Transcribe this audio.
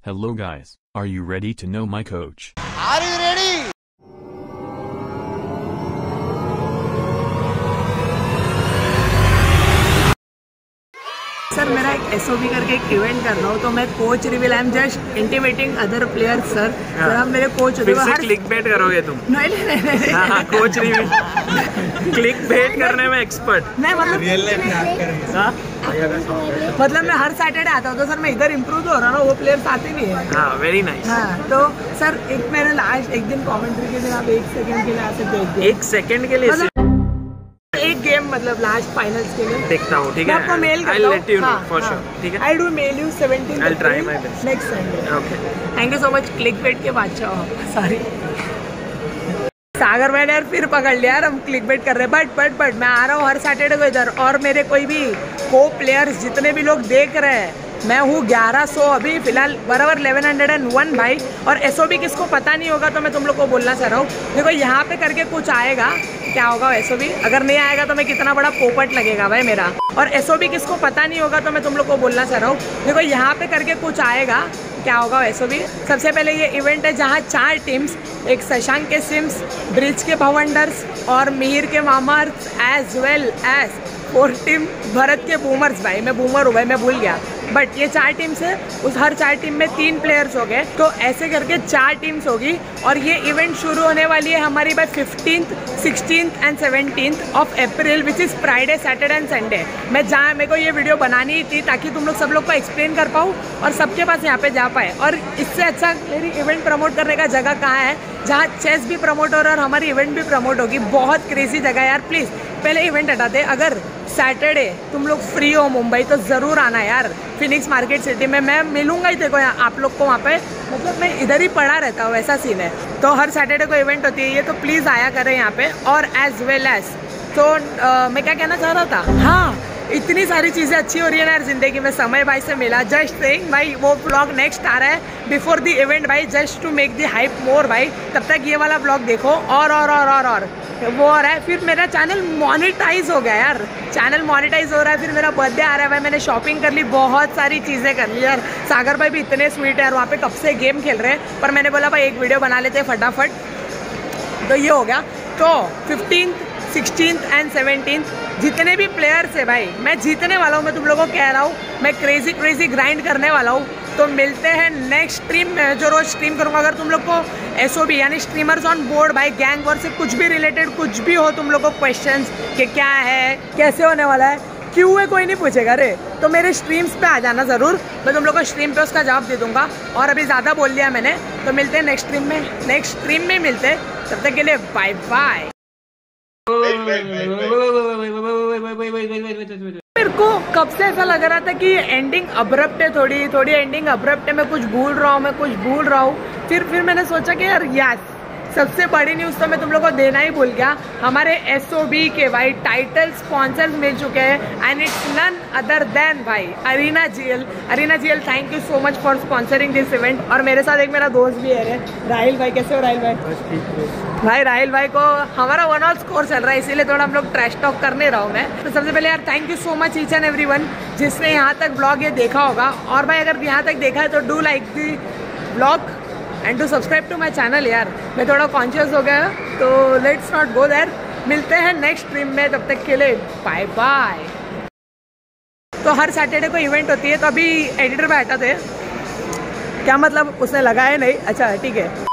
Hello guys, are you ready to know my coach? Are you ready? Sir मेरा एक SOB करके एक event कर रहा हूँ, तो मैं coach reveal, I am just intimating other players sir. Sir आप मेरे कोच फिर से क्लिक बेट करोगे तुम? नहीं हाँ, कोच रिवील क्लिक बेट करने में एक्सपर्ट। नहीं मतलब रियल लाइफ में आप करेंगे। मतलब मैं हर सैटरडे आता हूँ, तो सर मैं इधर इम्प्रूव तो हो रहा ना, वो प्लेयर्स आते नहीं है। हाँ, वेरी नाइस। हाँ तो सर एक मेरे लास्ट एक दिन कमेंट्री के दिन आप 1 सेकंड के लिए आ सकते हैं? 1 सेकंड के लिए एक गेम मतलब लास्ट फाइनल्स के लिए देखता हूँ, ठीक है? मैं आपको मेल करता हूँ। I'll let you know for sure, ठीक है? I'll do mail you 17th I'll try my best. next Sunday. Okay. Thank you so much clickbait के बादशाह हो। सॉरी सागर मैंने यार फिर पकड़ लिया यार, हम क्लिक बेट कर रहे हैं। बट मैं आ रहा हूँ हर सैटरडे को इधर, और मेरे कोई भी को प्लेयर्स जितने भी लोग देख रहे हैं, मैं हूँ 1100 अभी फिलहाल बराबर 1101 भाई। और SOB किसको पता नहीं होगा तो मैं तुम लोग को बोलना चाह रहा हूँ, देखो यहाँ पे करके कुछ आएगा, क्या होगा SOB, अगर नहीं आएगा तो मैं कितना बड़ा पोपट लगेगा भाई मेरा। और SOB किसको पता नहीं होगा तो मैं तुम लोग को बोलना चाह रहा हूँ, देखो यहाँ पे करके कुछ आएगा, क्या होगा SOB। सबसे पहले ये इवेंट है जहाँ 4 टीम्स, एक शशांक के सिम्स, ब्रिज के भवंडर्स और मिहिर के मामर्स as well as 4 team Bharat के बूमर्स। भाई मैं बूमर हूँ भाई, मैं भूल गया, बट ये 4 टीम्स है, उस हर 4 टीम में 3 प्लेयर्स हो गए, तो ऐसे करके 4 टीम्स होगी। और ये इवेंट शुरू होने वाली है हमारी by 15th, 16th and 17th of April, which is Friday, Saturday and Sunday. मेरे को ये वीडियो बनानी ही थी ताकि तुम लोग सब लोग को एक्सप्लेन कर पाऊँ और सबके पास यहाँ पे जा पाए। और इससे अच्छा मेरी इवेंट प्रमोट करने का जगह कहाँ है, जहाँ चेस भी प्रमोट हो रहा है और हमारी इवेंट भी प्रमोट होगी। बहुत क्रेजी जगह यार, प्लीज़ पहले इवेंट हटा दे। अगर सैटरडे तुम लोग फ्री हो मुंबई तो ज़रूर आना यार, फिनिक्स मार्केट सिटी में मैं मिलूंगा ही। देखो आप लोग को वहाँ पे, मतलब मैं इधर ही पड़ा रहता हूँ, ऐसा सीन है। तो हर सैटरडे को इवेंट होती है ये, तो प्लीज़ आया करें यहाँ पे। और एज वेल एज तो मैं क्या कहना चाह रहा था, हाँ इतनी सारी चीज़ें अच्छी हो रही है ना यार ज़िंदगी में। समय भाई से मिला, जस्ट सेइंग भाई, वो ब्लॉग नेक्स्ट आ रहा है बिफोर द इवेंट भाई, just to make the hype more भाई। तब तक ये वाला ब्लॉग देखो और वो हो रहा है। फिर मेरा चैनल मोनेटाइज हो गया यार, चैनल मोनेटाइज हो रहा है। फिर मेरा बर्थडे आ रहा है भाई, मैंने शॉपिंग कर ली, बहुत सारी चीज़ें कर ली यार। सागर भाई भी इतने स्वीट है यार, वहाँ पे कब से गेम खेल रहे हैं, पर मैंने बोला भाई एक वीडियो बना लेते हैं फटाफट, तो ये हो गया। तो 15th, 16th एंड 17th जितने भी प्लेयर्स है भाई, मैं जीतने वाला हूँ, मैं तुम लोगों को कह रहा हूँ, मैं क्रेजी ग्राइंड करने वाला हूँ। तो मिलते हैं नेक्स्ट स्ट्रीम में, जो रोज स्ट्रीम करूँगा। अगर तुम लोग को SOB यानी स्ट्रीमर्स ऑन बोर्ड भाई, गैंग वॉर से कुछ भी रिलेटेड कुछ भी हो, तुम लोग को क्वेश्चंस कि क्या है, कैसे होने वाला है, क्यों है, कोई नहीं पूछेगा रे, तो मेरे स्ट्रीम्स पे आ जाना ज़रूर, मैं तुम लोग को स्ट्रीम पे उसका जवाब दे दूंगा। और अभी ज़्यादा बोल दिया मैंने, तो मिलते हैं नेक्स्ट स्ट्रीम में मिलते हैं। तब तक के लिए बाय बाय। मेरे को कब से ऐसा लग रहा था कि एंडिंग अब्रप्ट है, थोड़ी एंडिंग अब्रप्ट है, मैं कुछ भूल रहा हूँ। फिर मैंने सोचा कि यार यस, सबसे बड़ी न्यूज़ तो मैं तुम लोग को देना ही भूल गया, हमारे SOB के भाई टाइटल स्पॉन्सर्स मिल चुके हैं, and it's none other than भाई arena GL। Thank you so much for sponsoring this event. और मेरे साथ एक मेरा दोस्त भी है राहिल भाई। कैसे हो राहिल भाई? राहिल भाई को हमारा 1-1 स्कोर चल रहा है, इसीलिए थोड़ा हम लोग ट्रैश टॉक करने रहा हूँ मैं। तो सबसे पहले यार thank you so much each and everyone जिसने यहाँ तक ब्लॉग ये देखा होगा। और भाई अगर यहाँ तक देखा है तो do like the blog and to subscribe to my channel यार। मैं थोड़ा कॉन्शियस हो गया, तो लेट्स नॉट गो देयर। मिलते हैं नेक्स्ट स्ट्रीम में, तब तक के लिए बाय बाय। तो हर सैटरडे को इवेंट होती है, तो अभी एडिटर पे हटा थे, क्या मतलब उसने लगाया नहीं, अच्छा ठीक है।